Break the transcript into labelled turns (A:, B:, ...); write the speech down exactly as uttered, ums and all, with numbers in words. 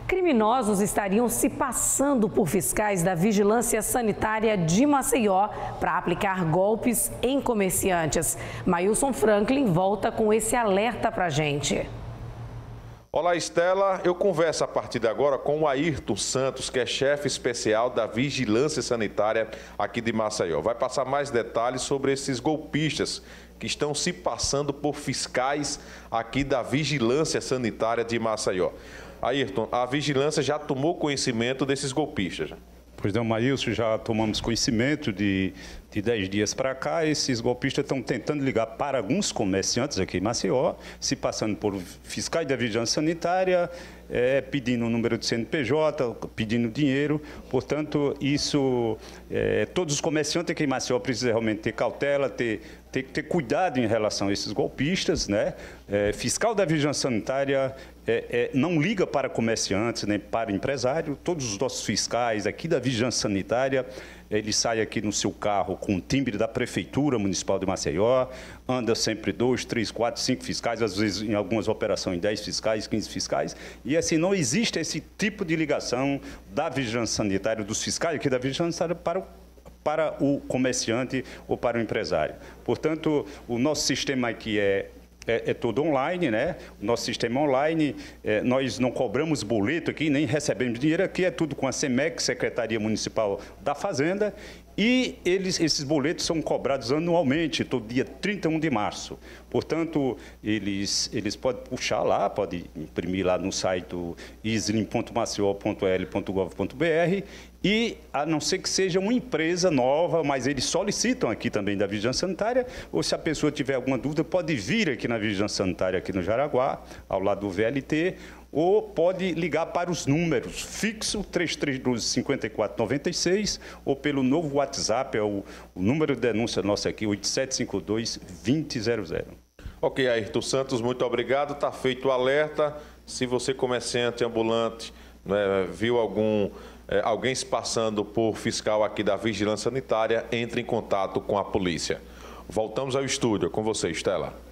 A: Criminosos estariam se passando por fiscais da Vigilância Sanitária de Maceió para aplicar golpes em comerciantes. Mailson Franklin volta com esse alerta para a gente.
B: Olá, Estela. Eu converso a partir de agora com o Ayrton Santos, que é chefe especial da Vigilância Sanitária aqui de Maceió. Vai passar mais detalhes sobre esses golpistas que estão se passando por fiscais aqui da Vigilância Sanitária de Maceió. Ayrton, a vigilância já tomou conhecimento desses golpistas?
C: Pois não, Mailson, já tomamos conhecimento de, de dez dias para cá. Esses golpistas estão tentando ligar para alguns comerciantes aqui em Maceió, se passando por fiscais da Vigilância Sanitária, é, pedindo o número de C N P J, pedindo dinheiro. Portanto, isso, é, todos os comerciantes aqui em Maceió precisam realmente ter cautela, ter, ter, ter cuidado em relação a esses golpistas, né? É, fiscal da Vigilância Sanitária é, é, não liga para comerciantes nem para empresário. Todos os nossos fiscais aqui da Vigilância Sanitária, ele sai aqui no seu carro com o timbre da Prefeitura Municipal de Maceió, anda sempre dois, três, quatro, cinco fiscais, às vezes em algumas operações dez fiscais, quinze fiscais, e assim não existe esse tipo de ligação da Vigilância Sanitária, dos fiscais aqui da Vigilância Sanitária para o para o comerciante ou para o empresário. Portanto, o nosso sistema aqui é É, é todo online, né? O nosso sistema online, é, nós não cobramos boleto aqui, nem recebemos dinheiro aqui, é tudo com a SEMEC, Secretaria Municipal da Fazenda, e eles, esses boletos são cobrados anualmente, todo dia trinta e um de março. Portanto, eles, eles podem puxar lá, podem imprimir lá no site islim ponto maceió ponto l ponto gov ponto br, e, a não ser que seja uma empresa nova, mas eles solicitam aqui também da Vigilância Sanitária, ou se a pessoa tiver alguma dúvida, pode vir aqui na Vigilância Sanitária, aqui no Jaraguá, ao lado do V L T, ou pode ligar para os números fixo três três um dois, cinco quatro nove seis, ou pelo novo WhatsApp, é o, o número de denúncia nosso aqui, oito sete cinco dois, dois zero zero zero.
B: Ok, Ayrton Santos, muito obrigado. Está feito o alerta. Se você, comerciante ambulante, né, viu algum... É, alguém se passando por fiscal aqui da Vigilância Sanitária, entre em contato com a polícia. Voltamos ao estúdio com você, Estela.